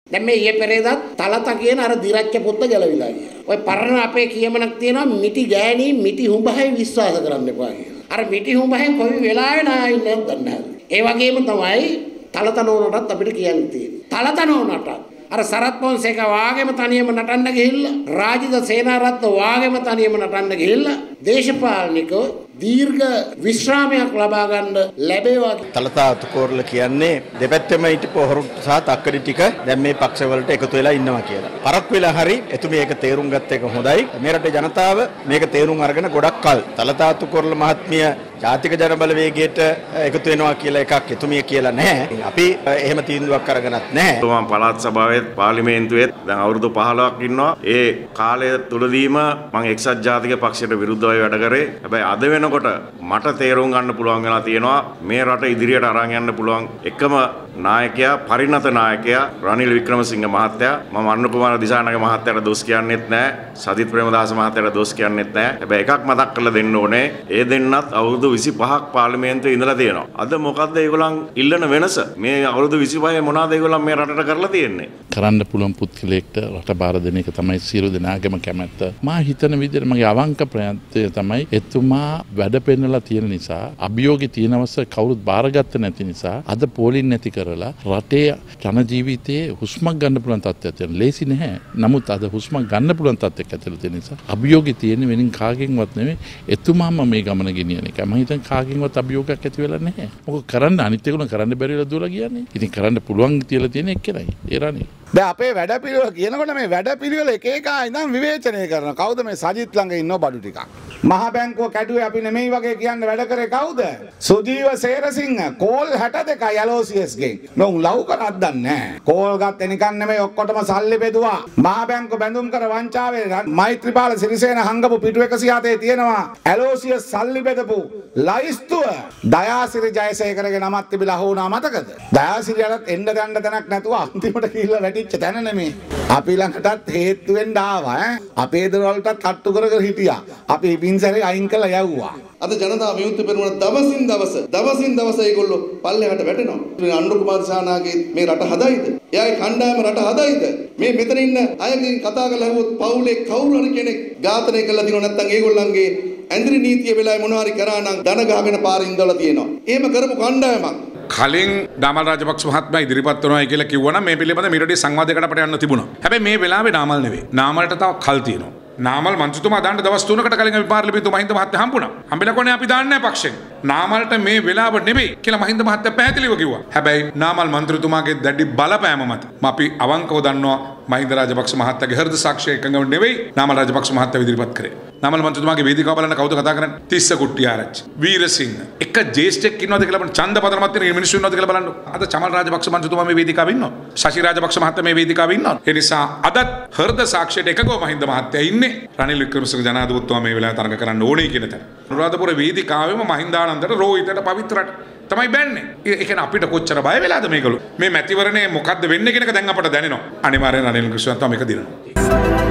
දැන් මේ ඊයේ පෙරේදා තලත කියන අර දිරච්ච පුත්ත ගැලවිලා ගියා. ඔය පරණ අපේ කියමනක් තියෙනවා මිටි ගෑණි මිටි හුඹහයි විශ්වාස කරන්න එපා කියලා. අර මිටි හුඹහෙන් කොයි වෙලාවෙ නායි ඉන්නවද දන්නේ නැහැ. ඒ වගේම තමයි තලත නෝනටත් අපිට කියන්න තියෙන්නේ. තලත නෝනට අර සරත් පොන්සේක වාගේම තනියම නටන්න ගිහිල්ලා රාජිත සේනාරත්න වාගේම තනියම නටන්න ගිහිල්ලා දේශපාලනිකව දීර්ඝ විශ්‍රාමයක් ලබා ගන්න ලැබේවා. තලතා අතුකෝරල කියන්නේ දෙපැත්තෙම හිටපු හොරුන්ට සහ තක්කඩි ටික දැන් මේ පක්ෂ වලට එකතු වෙලා ඉන්නවා කියලා. පරක් වෙලා හරි එතුමිය ඒක තේරුම් ගත්ත එක හොඳයි. මේ රටේ ජනතාව මේක තේරුම් අරගෙන ගොඩක් කල් තලතා අතුකෝරල මහත්මිය ජාතික ජනබලවේගයට එකතු වෙනවා කියලා එකක් එතුමිය කියලා නැහැ. අපි එහෙම තීන්දුවක් අරගෙනත් නැහැ. මම පළාත් සභාවේ පාර්ලිමේන්තුවේ දැන් අවුරුදු 15ක් ඉන්නවා. ඒ කාලය තුලදීම මම එක්සත් ජාතික පක්ෂයට විරුද්ධව වැඩ කරේ. හැබැයි අද වෙනකොට මට තේරුම් ගන්න පුළුවන් වෙලා තියෙනවා මේ රට ඉදිරියට අරන් යන්න පුළුවන් එකම නායකයා පරිණත නායකයා රනිල් වික්‍රමසිංහ මහත්තයා. මම අනුර කුමාර දිසානායක මහත්තයාට දොස් කියන්නෙත් නැහැ. සජිත් ප්‍රේමදාස මහත්තයාට දොස් කියන්නෙත් නැහැ. හැබැයි එකක් මතක් කරලා දෙන්න ඕනේ. ඒ දෙන්නත් අවුරුදු 25ක් පාර්ලිමේන්තුවේ ඉඳලා තියෙනවා. අද මොකද්ද ඒගොල්ලන් ඉල්ලන වෙනස? මේ අවුරුදු 25 මොනවාද ඒගොල්ලන් මේ රටට කරලා තියෙන්නේ? කරන්න පුළුවන් පුද්ගලයෙක්ට රට බාර දෙන එක තමයි සියලු දෙනාගේම කැමැත්ත. මා හිතන විදිහට මගේ අවංක ප්‍රයත්නය තමයි එතුමා වැඩ පෙන්නලා තියෙන නිසා අභියෝගය තියෙනවස කවුරුත් බාරගත්තේ නැති නිසා අද පෝලින් නැති කරලා රටේ ජන ජීවිතයේ හුස්මක් ගන්න පුළුවන් තත්ත්වයක් තියෙන. ලේසි නැහැ. නමුත් අද හුස්මක් ගන්න පුළුවන් තත්ත්වයක් ඇතිලා තියෙන නිසා අභියෝගය තියෙන වෙනින් කාගෙන්වත් නෙමෙයි එතුමාම මේ ගමන ගෙනියන එක. මම හිතන්නේ කාගෙන්වත් අභියෝගයක් ඇති වෙලා නැහැ. මොකද කරන්න අනිත් ඒගොල්ලෝ කරන්න බැරි වෙලා දුවලා කියන්නේ. ඉතින් කරන්න පුළුවන් තියලා තියෙන එක්කෙනයි. ඒ රණේ. දැන් අපේ වැඩපිළිවෙල කියනකොට මේ වැඩපිළිවෙල එක එක ඉඳන් විවේචනය කරනවා. කවුද මේ සජිත් ළඟ ඉන්නව බඩු ටිකක්. මහ බැංකුව කැඩුවේ අපි නෙමෙයි වගේ කියන්න වැඩ කරේ කවුද? සුජීව සේරසිංහ කෝල් 62යි LOCS ගෙන්. මම ලව් කරක් දන්නේ නැහැ. කෝල් ගත්තේ නිකන් නෙමෙයි ඔක්කොටම සල්ලි බෙදුවා. මහ බැංකුව බැඳුම් කර වංචාවේ මෛත්‍රීපාල සිරිසේන හංගපු පිටු 107 තියෙනවා. LOCS සල්ලි බෙදපු ලයිස්තුව දයාසිරි ජයසේකරගේ නමක් තිබිලා හොුණා මතකද? දයාසිරියලත් එන්න ගන්න තැනක් නැතුව අන්තිමට ගිහිල්ලා වැටිච්ච තැන නෙමෙයි. අපි ළඟටත් හේතු වෙන්න ආවා ඈ. අපේ දරවලටත් කට්ටු කර කර හිටියා. අපි පින්සරේ අයින් කළා යවුවා. අද ජනතා විමුක්ති පෙරමුණ දවසින් දවස ඒගොල්ලෝ පල්ලෙහාට වැටෙනවා. අනුර කුමාර දිසානාගේ මේ රට හදයිද? එයාගේ කණ්ඩායම රට හදයිද? මේ මෙතන ඉන්න අයගෙන් කතා කරලා ඇහුවොත් පවුලේ කවුරු හරි කෙනෙක් ඝාතනය කළා දිනව නැත්නම් ඒගොල්ලන්ගේ ඇඳරි නීතිය වෙලාවේ මොනවා හරි කරා නම් දන ගහගෙන පාරින් ඉඳලා තියෙනවා. එහෙම කරපු කණ්ඩායමක් කලින් දාමල් රාජපක්ෂ මහත්මයා ඉදිරිපත් වෙනවා කියලා කිව්වනම් මේ පිළිබඳ මිරටි සංවාදයකට අපට යන්න තිබුණා. හැබැයි මේ වෙලාවේ නාමල් නෙවෙයි. නාමල්ට තව කල් තියෙනවා. නාමල් මන්ත්‍රීතුමා දාන්න දවස් 3කට කලින් අපි පාර්ලිමේන්තු මහින්ද මහත්තයා හම්බුණා. හම්බෙලා කොනේ අපි දාන්නේ නැහැ පක්ෂෙන්. නාමල්ට මේ වෙලාව නෙවෙයි කියලා මහින්ද මහත්තයා පැහැදිලිව කිව්වා. හැබැයි නාමල් මන්ත්‍රීතුමාගේ දැඩි බලපෑම මත අපි අවංකව දන්නවා මහින්ද රාජපක්ෂ මහත්තයාගේ හෘද සාක්ෂිය එකඟව නෙවෙයි නාමල් රාජපක්ෂ මහත්තයා ඉදිරිපත් කරේ. නාමල් මන්ත්‍රීතුමාගේ වේදිකාව බලන්න කවුද කතා කරන්නේ? තිස්ස කුට්ටිආරච්චි, වීරසිංහ. එක ජේෂ්ඨෙක් ඉන්නවද කියලා බලන්න. ඡන්ද පදනමත් තියෙන මිනිස්සු ඉන්නවද කියලා බලන්න. අද චමල් රාජපක්ෂ මන්ත්‍රීතුමා මේ වේදිකාවේ ඉන්නවා. ශෂි රාජපක්ෂ මහත්තයා මේ වේදිකාවේ ඉන්නවා. ඒ නිසා අදත් හෘද සාක්ෂියට එකඟව මහින්ද මහත්තයා ඉන්නේ. රනිල් වික්‍රමසිංහ ජනාධිපතිතුමා මේ වෙලාවේ තරඟ කරන්න ඕනේ කියන තැන. අනුරාධපුර වේදිකාවෙම මහින්දානන්දට රෝහිතට පවිත්‍රට තමයි බැන්නේ. ඒ කියන්නේ අපිට කොච්චර බය වෙලාද මේගොල්ලෝ. මේ මැතිවරණේ මොකද්ද වෙන්නේ කියන එක දැන් අපට දැනෙනවා. අනිවාර්යෙන් රනිල් වික්‍රමසිංහ තමයි මේක දිනනවා.